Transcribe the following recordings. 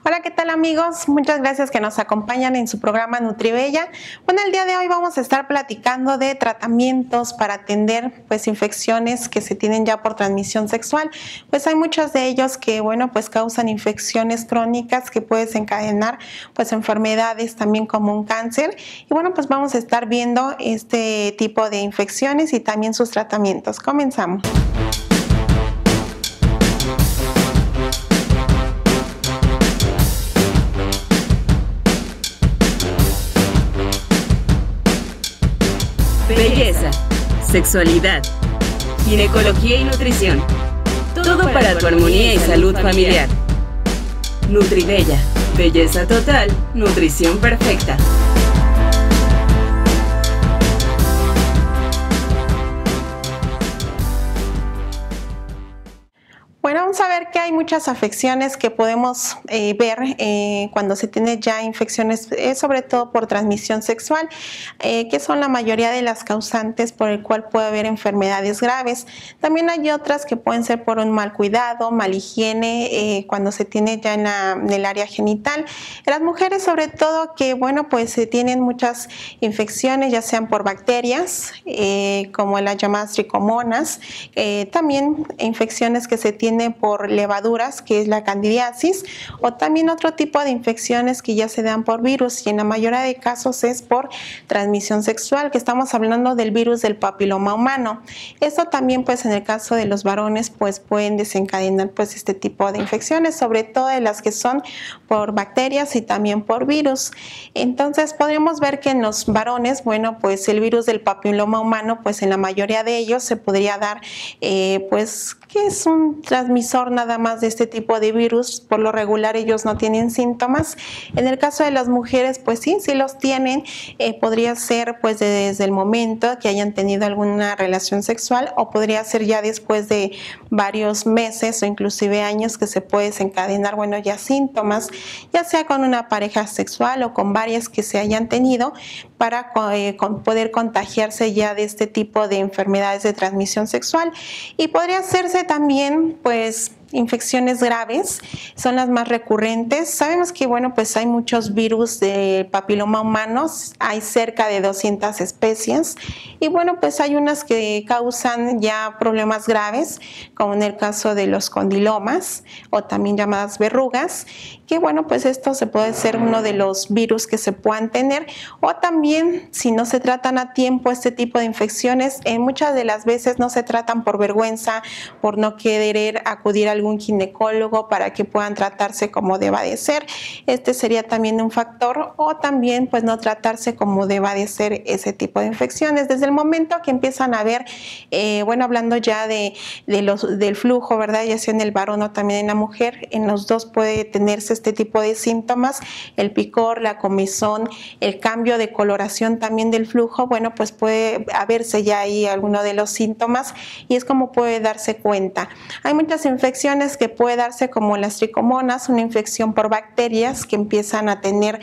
Hola, ¿qué tal amigos? Muchas gracias que nos acompañan en su programa Nutribella. Bueno, el día de hoy vamos a estar platicando de tratamientos para atender infecciones que se tienen ya por transmisión sexual. Pues hay muchos de ellos que, causan infecciones crónicas que pueden desencadenar enfermedades también como un cáncer. Y pues vamos a estar viendo este tipo de infecciones y también sus tratamientos. Comenzamos. Belleza, sexualidad, ginecología y nutrición. Todo para tu armonía y salud familiar. Nutribella, belleza total, nutrición perfecta. Bueno, vamos a ver que hay muchas afecciones que podemos ver cuando se tiene ya infecciones, sobre todo por transmisión sexual, que son la mayoría de las causantes por el cual puede haber enfermedades graves. También hay otras que pueden ser por un mal cuidado, mal higiene, cuando se tiene ya en el área genital. En las mujeres, sobre todo, que se tienen muchas infecciones, ya sean por bacterias, como las llamadas tricomonas, también infecciones que se tienen por levaduras, que es la candidiasis, o también otro tipo de infecciones que ya se dan por virus, y en la mayoría de casos es por transmisión sexual, que estamos hablando del virus del papiloma humano. Esto también en el caso de los varones pueden desencadenar este tipo de infecciones, sobre todo de las que son por bacterias y también por virus. Entonces podríamos ver que en los varones, el virus del papiloma humano, en la mayoría de ellos se podría dar que es un transmisor nada más de este tipo de virus. Por lo regular ellos no tienen síntomas. En el caso de las mujeres, sí los tienen. Podría ser desde el momento que hayan tenido alguna relación sexual, o podría ser ya después de varios meses o inclusive años que se puede desencadenar ya síntomas, ya sea con una pareja sexual o con varias que se hayan tenido, para poder contagiarse ya de este tipo de enfermedades de transmisión sexual. Y podría hacerse también infecciones graves, son las más recurrentes. Sabemos que hay muchos virus de papiloma humanos, hay cerca de 200 especies, y hay unas que causan ya problemas graves, como en el caso de los condilomas, o también llamadas verrugas, que esto se puede ser uno de los virus que se puedan tener. O también, si no se tratan a tiempo este tipo de infecciones, muchas de las veces no se tratan por vergüenza, por no querer acudir a algún ginecólogo para que puedan tratarse como deba de ser. Este sería también un factor, o también no tratarse como deba de ser ese tipo de infecciones. Desde el momento que empiezan a ver, hablando ya del flujo, ¿verdad? Ya sea en el varón o también en la mujer, en los dos puede tenerse este tipo de síntomas: el picor, la comezón, el cambio de coloración también del flujo. Puede haberse ya ahí alguno de los síntomas, y es como puede darse cuenta. Hay muchas infecciones que puede darse, como las tricomonas, una infección por bacterias que empiezan a tener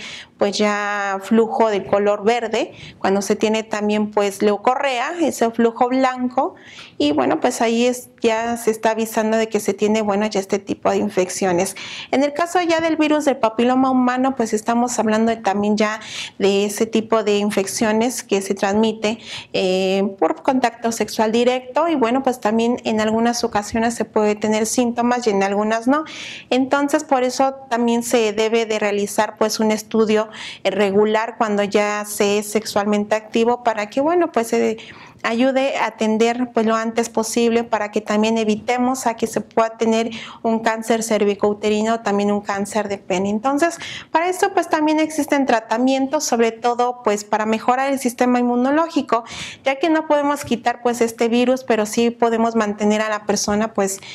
ya flujo de color verde, cuando se tiene también leucorrea, ese flujo blanco, y ahí ya se está avisando de que se tiene ya este tipo de infecciones. En el caso ya del virus del papiloma humano, estamos hablando también ya de ese tipo de infecciones que se transmite por contacto sexual directo, y también en algunas ocasiones se puede tener síntomas y en algunas no. Entonces por eso también se debe de realizar un estudio regular cuando ya se es sexualmente activo, para que se ayude a atender lo antes posible, para que también evitemos a que se pueda tener un cáncer cervicouterino o también un cáncer de pene. Entonces, para esto también existen tratamientos, sobre todo para mejorar el sistema inmunológico, ya que no podemos quitar este virus, pero sí podemos mantener a la persona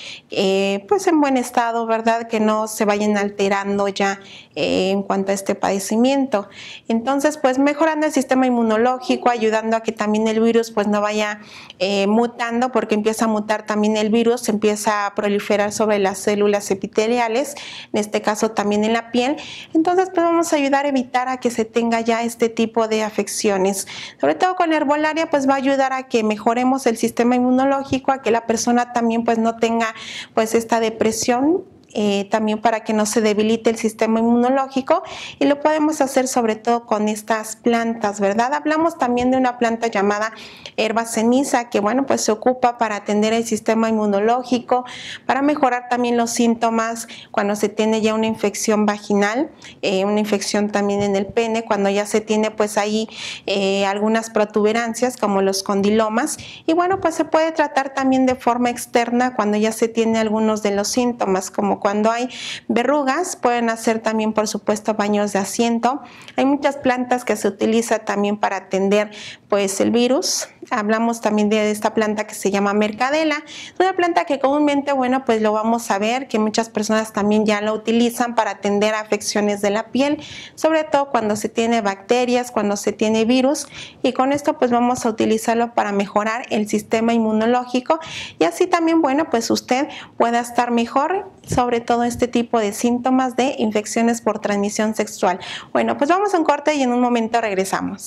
en buen estado, ¿verdad? Que no se vayan alterando ya en cuanto a este padecimiento. Entonces, mejorando el sistema inmunológico, ayudando a que también el virus no vaya mutando, porque empieza a mutar también el virus, empieza a proliferar sobre las células epiteliales, en este caso también en la piel. Entonces vamos a ayudar a evitar a que se tenga ya este tipo de afecciones. Sobre todo con la herbolaria va a ayudar a que mejoremos el sistema inmunológico, a que la persona también no tenga esta depresión también para que no se debilite el sistema inmunológico, y lo podemos hacer sobre todo con estas plantas, ¿verdad? Hablamos también de una planta llamada hierba ceniza, que bueno, pues se ocupa para atender el sistema inmunológico, para mejorar también los síntomas cuando se tiene ya una infección vaginal, una infección también en el pene, cuando ya se tiene pues ahí algunas protuberancias como los condilomas, y bueno, pues se puede tratar también de forma externa cuando ya se tiene algunos de los síntomas, como cuando hay verrugas. Pueden hacer también por supuesto baños de asiento. Hay muchas plantas que se utilizan también para atender pues el virus. Hablamos también de esta planta que se llama mercadela. Es una planta que comúnmente, bueno, pues lo vamos a ver que muchas personas también ya lo utilizan para atender afecciones de la piel, sobre todo cuando se tiene bacterias, cuando se tiene virus, y con esto pues vamos a utilizarlo para mejorar el sistema inmunológico, y así también, bueno, pues usted pueda estar mejor, sobre todo este tipo de síntomas de infecciones por transmisión sexual. Bueno, pues vamos a un corte y en un momento regresamos.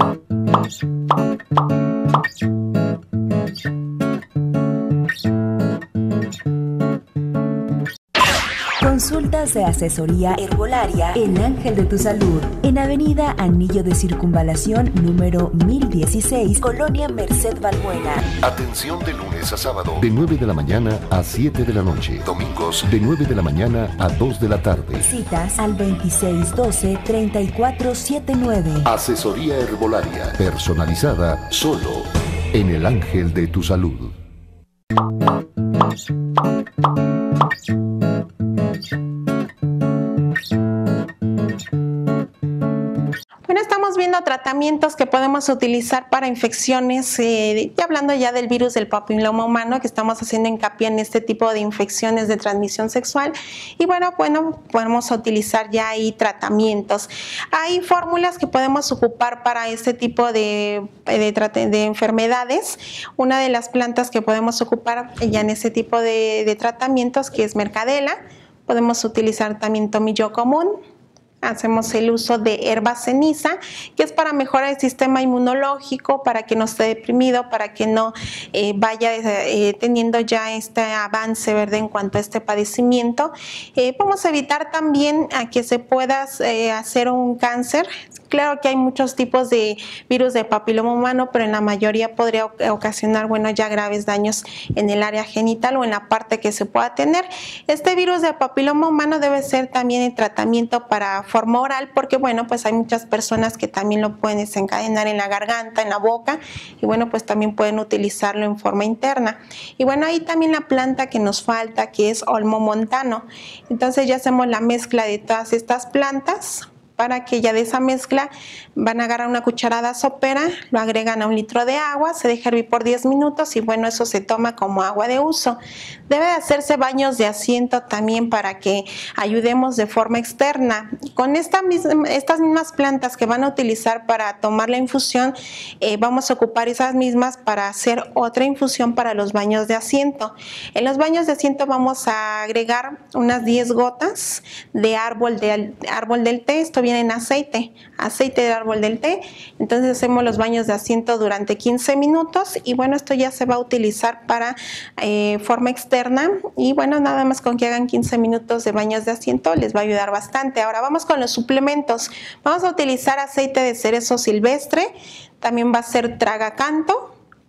Consultas de asesoría herbolaria El Ángel de tu Salud, en Avenida Anillo de Circunvalación número 1016, Colonia Merced Balbuena. Atención de lunes a sábado, de 9 de la mañana a 7 de la noche. Domingos, de 9 de la mañana a 2 de la tarde. Citas al 2612-3479. Asesoría herbolaria, personalizada, solo en El Ángel de tu Salud. Bueno, estamos viendo tratamientos que podemos utilizar para infecciones, ya hablando ya del virus del papiloma humano, que estamos haciendo hincapié en este tipo de infecciones de transmisión sexual. Y bueno, podemos utilizar ya ahí tratamientos. Hay fórmulas que podemos ocupar para este tipo de enfermedades. Una de las plantas que podemos ocupar ya en este tipo de tratamientos, que es mercadela. Podemos utilizar también tomillo común. Hacemos el uso de hierba ceniza, que es para mejorar el sistema inmunológico, para que no esté deprimido, para que no vaya teniendo ya este avance, ¿verdad?, en cuanto a este padecimiento. Vamos a evitar también a que se pueda hacer un cáncer. Claro que hay muchos tipos de virus de papiloma humano, pero en la mayoría podría ocasionar, bueno, ya graves daños en el área genital o en la parte que se pueda tener. Este virus de papiloma humano debe ser también el tratamiento para forma oral, porque bueno, pues hay muchas personas que también lo pueden desencadenar en la garganta, en la boca, y bueno, pues también pueden utilizarlo en forma interna. Y bueno, ahí también la planta que nos falta, que es olmo montano. Entonces ya hacemos la mezcla de todas estas plantas, para que ya de esa mezcla van a agarrar una cucharada sopera, lo agregan a 1 litro de agua, se deja hervir por 10 minutos y bueno, eso se toma como agua de uso. Debe de hacerse baños de asiento también para que ayudemos de forma externa. Con estas mismas plantas que van a utilizar para tomar la infusión, vamos a ocupar esas mismas para hacer otra infusión para los baños de asiento. En los baños de asiento vamos a agregar unas 10 gotas de árbol del té. Esto viene en aceite de árbol del té. Entonces hacemos los baños de asiento durante 15 minutos y bueno, esto ya se va a utilizar para forma externa, y bueno, nada más con que hagan 15 minutos de baños de asiento les va a ayudar bastante. Ahora vamos con los suplementos. Vamos a utilizar aceite de cerezo silvestre, también va a ser tragacanto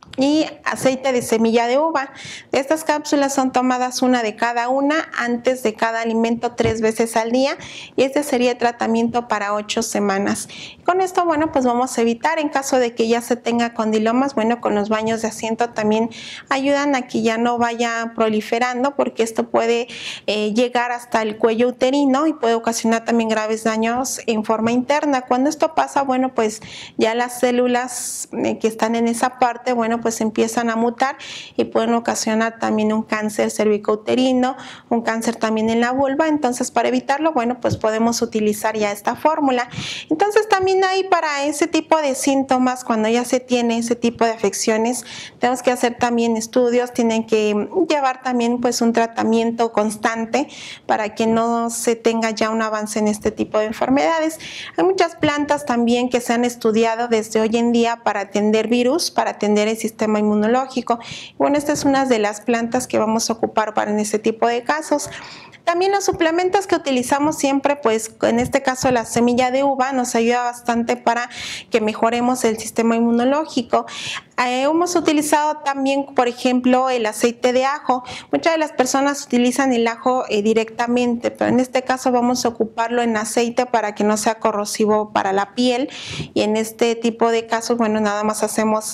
y aceite de semilla de uva. Estas cápsulas son tomadas una de cada una antes de cada alimento 3 veces al día, y este sería el tratamiento para 8 semanas. Con esto, bueno, pues vamos a evitar, en caso de que ya se tenga condilomas, bueno, con los baños de asiento también ayudan a que ya no vaya proliferando, porque esto puede llegar hasta el cuello uterino y puede ocasionar también graves daños en forma interna. Cuando esto pasa, bueno, pues ya las células que están en esa parte, bueno, pues empiezan a mutar y pueden ocasionar también un cáncer cervicouterino, un cáncer también en la vulva. Entonces, para evitarlo, bueno, pues podemos utilizar ya esta fórmula. Entonces, también hay para ese tipo de síntomas, cuando ya se tiene ese tipo de afecciones, tenemos que hacer también estudios, tienen que llevar también pues un tratamiento constante para que no se tenga ya un avance en este tipo de enfermedades. Hay muchas plantas también que se han estudiado desde hoy en día para atender virus, para atender el sistema inmunológico. Bueno, esta es una de las plantas que vamos a ocupar para en este tipo de casos. También los suplementos que utilizamos siempre, pues en este caso la semilla de uva nos ayuda bastante para que mejoremos el sistema inmunológico. Hemos utilizado también, por ejemplo, el aceite de ajo. Muchas de las personas utilizan el ajo directamente, pero en este caso vamos a ocuparlo en aceite para que no sea corrosivo para la piel. Y en este tipo de casos, bueno, nada más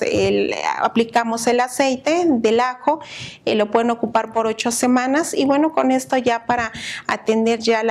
aplicamos el aceite del ajo, lo pueden ocupar por 8 semanas y bueno, con esto ya para atender ya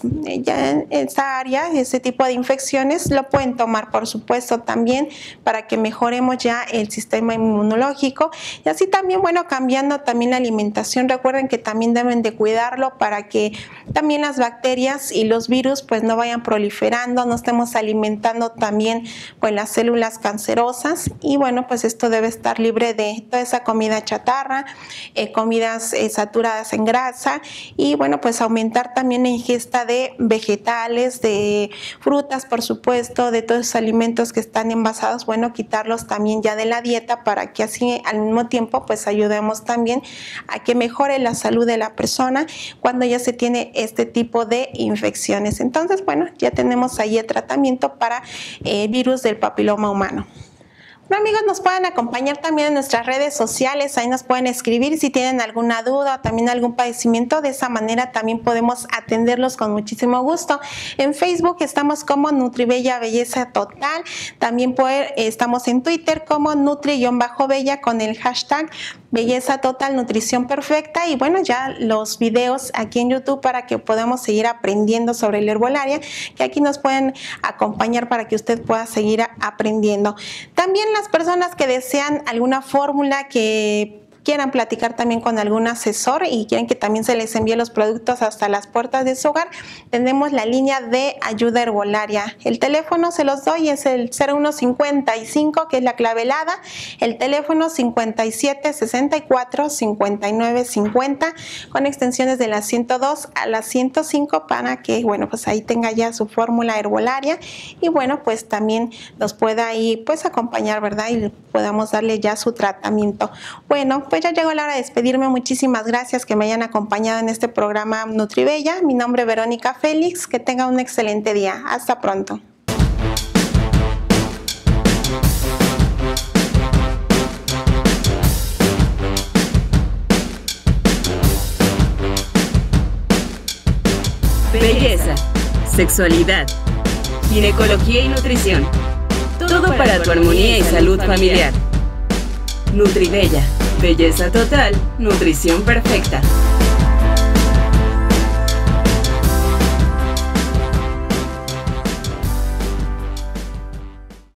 en esta área, ese tipo de infecciones, lo pueden tomar, por supuesto, también para que mejoremos ya el sistema inmunológico y así también, bueno, cambiando también la alimentación. Recuerden que también deben de cuidarlo para que también las bacterias y los virus pues no vayan proliferando, no estemos alimentando también pues las células cancerosas y bueno, pues esto debe estar libre de toda esa comida chatarra, comidas saturadas en grasa y bueno, pues aumentar también la ingesta de vegetales, de frutas, por supuesto, de todos esos alimentos que están envasados, bueno, quitarlos también ya de la dieta para que así al mismo tiempo pues ayudemos también a que mejore la salud de la persona cuando ya se tiene este tipo de infecciones. Entonces, bueno, ya tenemos ahí el tratamiento para virus del papiloma humano. Bueno, amigos, nos pueden acompañar también en nuestras redes sociales, ahí nos pueden escribir si tienen alguna duda o también algún padecimiento, de esa manera también podemos atenderlos con muchísimo gusto. En Facebook estamos como Nutribella Belleza Total, también estamos en Twitter como Nutri-Bella con el hashtag Belleza Total Nutrición Perfecta y bueno, ya los videos aquí en YouTube para que podamos seguir aprendiendo sobre la herbolaria, que aquí nos pueden acompañar para que usted pueda seguir aprendiendo. También las personas que desean alguna fórmula, que quieran platicar también con algún asesor y quieren que también se les envíe los productos hasta las puertas de su hogar, tenemos la línea de ayuda herbolaria. El teléfono se los doy, es el 0155, que es la clave helada, el teléfono 5764-5950, con extensiones de la 102 a la 105 para que, bueno, pues ahí tenga ya su fórmula herbolaria y bueno, pues también nos pueda ahí pues acompañar, ¿verdad? Y podamos darle ya su tratamiento. Bueno, pues ya llegó la hora de despedirme. Muchísimas gracias que me hayan acompañado en este programa Nutribella. Mi nombre es Verónica Félix. Que tenga un excelente día. Hasta pronto. Belleza, sexualidad, ginecología y nutrición. Todo para tu armonía y salud familiar. Nutribella, belleza total, nutrición perfecta.